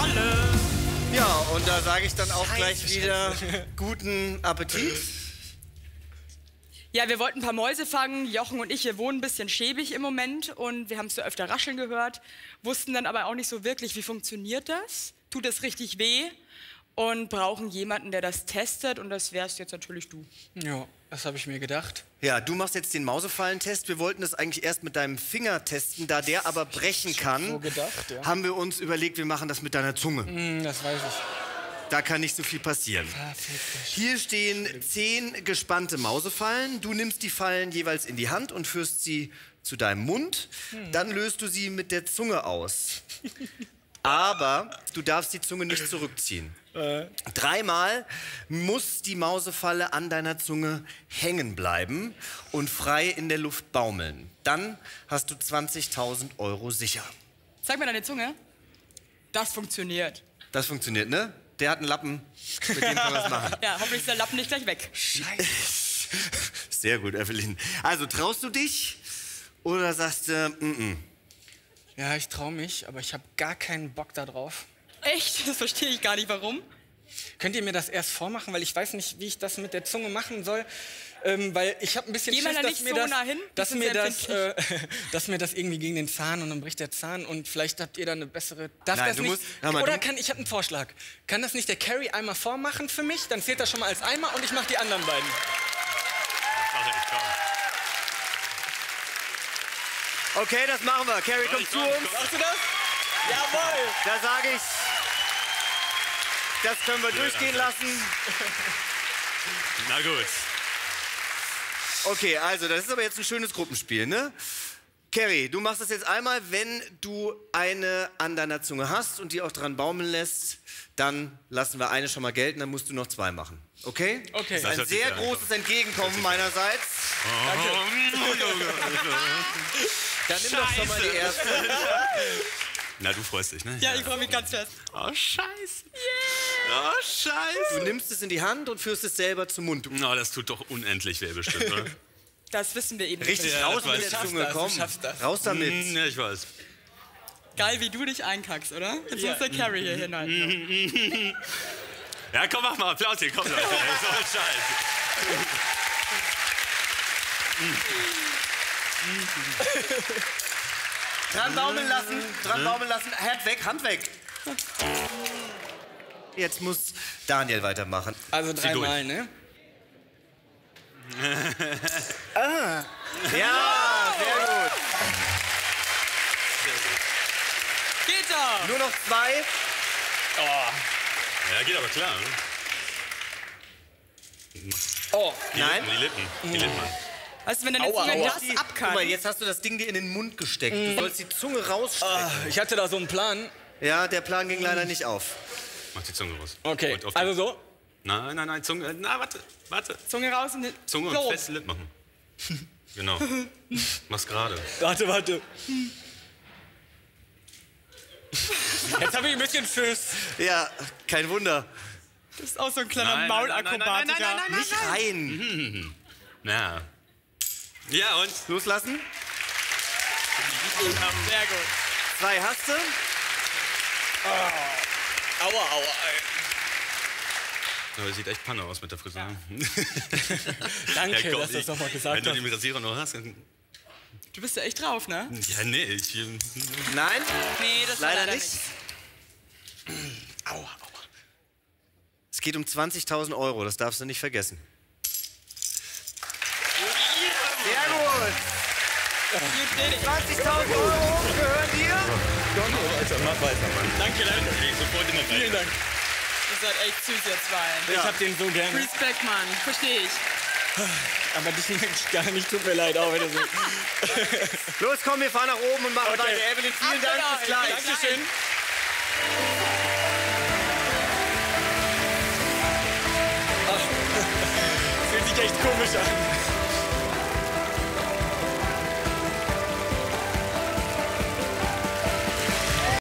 Falle. Ja, und da sage ich dann auch gleich wieder guten Appetit. Ja, wir wollten ein paar Mäuse fangen. Jochen und ich, wir wohnen ein bisschen schäbig im Moment und wir haben es so öfter rascheln gehört, wussten dann aber auch nicht so wirklich, wie funktioniert das? Tut es richtig weh? Und brauchen jemanden, der das testet und das wärst jetzt natürlich du. Ja, das habe ich mir gedacht. Ja, du machst jetzt den Mausefallentest. Wir wollten das eigentlich erst mit deinem Finger testen, da der aber brechen kann. So gedacht, ja. Haben wir uns überlegt, wir machen das mit deiner Zunge. Das weiß ich. Da kann nicht so viel passieren. Hier stehen 10 gespannte Mausefallen. Du nimmst die Fallen jeweils in die Hand und führst sie zu deinem Mund. Dann löst du sie mit der Zunge aus. Aber du darfst die Zunge nicht zurückziehen. 3-mal muss die Mausefalle an deiner Zunge hängen bleiben und frei in der Luft baumeln. Dann hast du 20.000 € sicher. Zeig mir deine Zunge. Das funktioniert. Das funktioniert, ne? Der hat einen Lappen, mit dem kann man das machen. Ja, hoffentlich ist der Lappen nicht gleich weg. Scheiße. Sehr gut, Evelyn. Also, traust du dich oder sagst du, Ja, ich traue mich, aber ich habe gar keinen Bock da drauf. Echt? Das verstehe ich gar nicht, warum. Könnt ihr mir das erst vormachen, weil ich weiß nicht, wie ich das mit der Zunge machen soll. Weil ich habe ein bisschen Geh mal Schiss, da nicht so nah hin, dass die mir sind das, sehr dass mir das irgendwie gegen den Zahn und dann bricht der Zahn und vielleicht habt ihr da eine bessere... Darf Nein, das du nicht, musst- hör mal, oder du- ich habe einen Vorschlag. Kann das nicht der Carrie einmal vormachen für mich? Dann zählt das schon mal als einmal und ich mache die anderen beiden. okay, das machen wir. Carrie, komm zu uns. Machst du das? Jawohl! Da sage ich, das können wir durchgehen lassen. Na gut. Okay, also das ist aber jetzt ein schönes Gruppenspiel, ne? Carrie, du machst das jetzt einmal, wenn du eine an deiner Zunge hast und die auch dran baumeln lässt, dann lassen wir eine schon mal gelten, dann musst du noch 2 machen. Okay? Okay. Ein hört sich sehr sehr großes Entgegenkommen meinerseits. Dann nimm doch schon mal die erste. Na, du freust dich, ne? Ja, ich freue mich ganz fest. Oh, scheiße. Yeah. Oh, scheiße. Du nimmst es in die Hand und führst es selber zum Mund. Oh, das tut doch unendlich weh bestimmt, oder? Das wissen wir eben Richtig nicht. Ja, raus das mit weiß der ich. Zunge, Du komm. schaffst das. Raus damit. Ja, ich weiß. Geil, wie du dich einkackst, oder? Jetzt muss der Carrie hier hinhalten. Ja, komm, mach mal Applaus hier, komm, Leute. So ein Scheiß. Dran baumeln lassen, Hand weg. Jetzt muss Daniel weitermachen. Also durch. 3-mal, ne? Ja, sehr gut. Geht doch! Nur noch 2. Ja, geht aber klar. Ne? Oh, Nein. Die Lippen. Die Lippen. Weißt du, wenn deine Aua, Zunge aua. das ab Guck kann. mal, jetzt hast du das Ding dir in den Mund gesteckt. Du sollst die Zunge rausstrecken. ich hatte da so einen Plan. Ja, der Plan ging leider nicht auf. Mach die Zunge raus. Okay, Und auf die- also so. Nein, Zunge. Na, warte. Zunge raus und Zunge so. und feste Lippen machen. Genau. Mach's gerade. Warte. Jetzt habe ich ein bisschen Schiss. Ja, kein Wunder. Das ist auch so ein kleiner Nein, Maulakrobatiker. nein. Nicht rein. Na. Ja, und? Loslassen. Sehr gut. 2 hast du. Aua. Aber sieht echt Panne aus mit der Frisur. Danke, Ja, komm, dass du das nochmal gesagt Wenn du hast. den Rasierer noch hast, dann... Du bist ja echt drauf, ne? Ja, nee, ich... Nein, Nee, das war leider nicht. Aua. Es geht um 20.000 €, das darfst du nicht vergessen. Sehr gut. 20.000 € gehören dir. Mach weiter, Mann. Danke, Leute. Sofort immer Vielen Dank. Ihr seid echt süß, ihr zwei. Ich hab den so gerne. Respekt, Mann. Verstehe ich. Aber dich mag ich gar nicht. Tut mir leid, auch wenn du so... Los, komm, wir fahren nach oben und machen Okay. weiter. Evelyn, vielen Dank, bis gleich. Dankeschön. Fühlt sich echt komisch an.